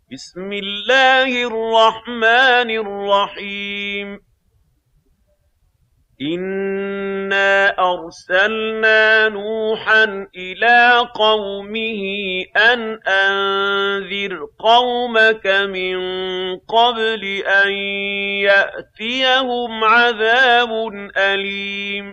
بسم الله الرحمن الرحيم إنا أرسلنا نوحا إلى قومه أن أنذر قومك من قبل أن يأتيهم عذاب أليم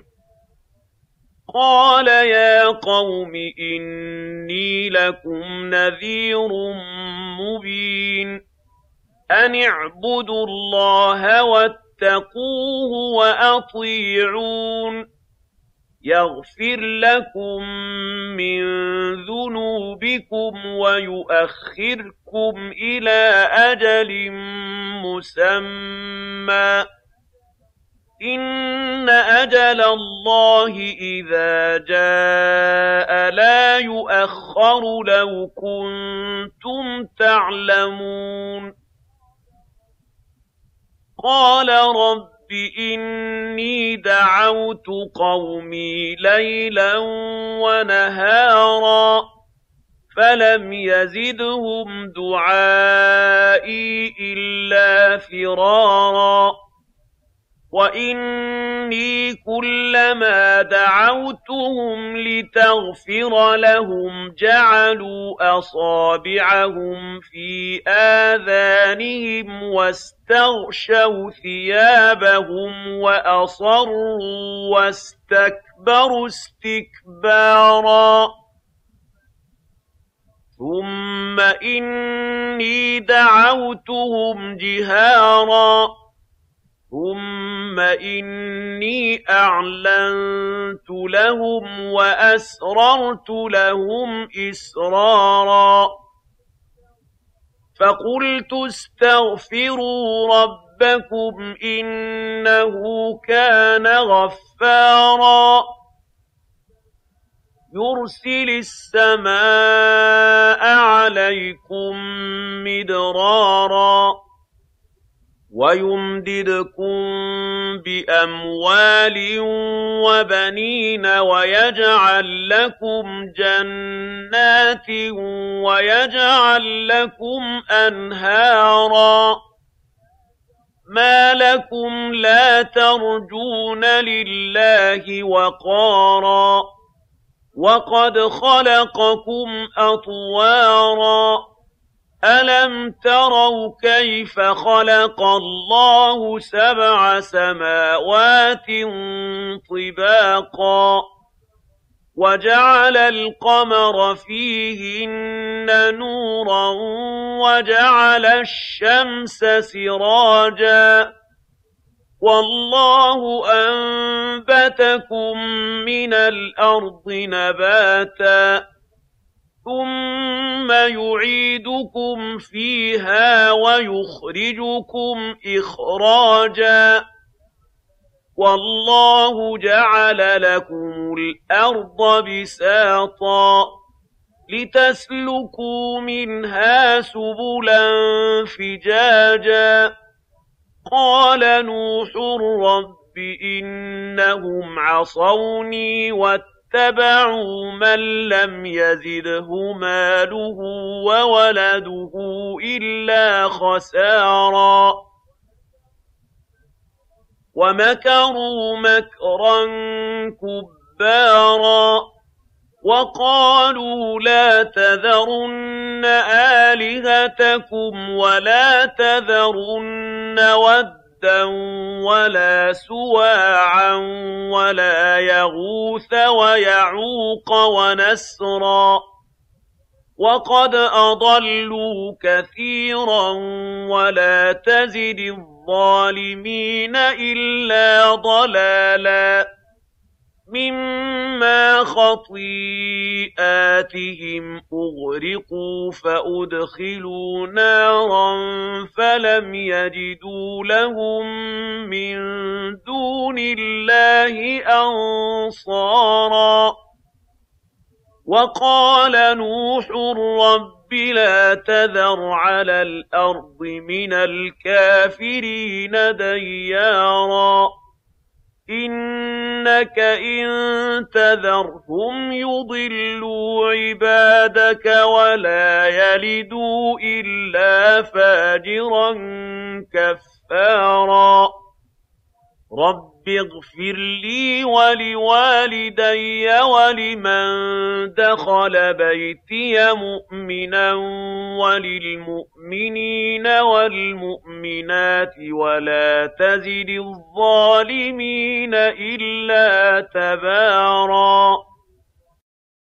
قال يا قوم إني لكم نذير مبين أن اعبدوا الله واتقوه وأطيعون يغفر لكم من ذنوبكم ويؤخركم إلى أجل مسمى إن أجل الله إذا جاء لا يؤخر لو كنتم تعلمون قال رب إني دعوت قومي ليلا ونهارا فلم يزدهم دعائي إلا فرارا وإني كلما دعوتهم لتغفر لهم جعلوا أصابعهم في آذانهم واستغشوا ثيابهم وأصروا واستكبروا استكبارا ثم إني دعوتهم جهارا ثم إني أعلنت لهم وأسررت لهم إسرارا فقلت استغفروا ربكم إنه كان غفارا يرسل السماء عليكم مدرارا ويمددكم بأموال وبنين ويجعل لكم جنات ويجعل لكم أنهارا ما لكم لا ترجون لله وقارا وقد خلقكم أطوارا ألم تروا كيف خلق الله 7 سماوات طباقا وجعل القمر فيهن نورا وجعل الشمس سراجا والله أنبتكم من الأرض نباتا ثم يعيدكم فيها ويخرجكم إخراجا والله جعل لكم الأرض بساطا لتسلكوا منها سبلا فجاجا قال نوح رب إنهم عصوني واتبعوا من لم يزده ماله وولده إلا خسارا ومكروا مكرا كبارا وقالوا لا تذرن آلهتكم ولا تذرن ودا ولا سواعا ولا يغوث ويعوق ونسرا وقد أضلوا كثيرا ولا تزد الظالمين إلا ضلالا مما خطيئاتهم أغرقوا فأدخلوا نارا فلم يجدوا لهم من دون الله أنصارا وقال نوح رب لا تذر على الأرض من الكافرين ديارا إنك إن تذرهم يضلوا عبادك ولا يلدوا إلا فاجرا كفارا رب اغفر لي ولوالدي ولمن دخل بيتي مؤمنا وللمؤمنين والمؤمنات ولا تزد الظالمين إلا تباراً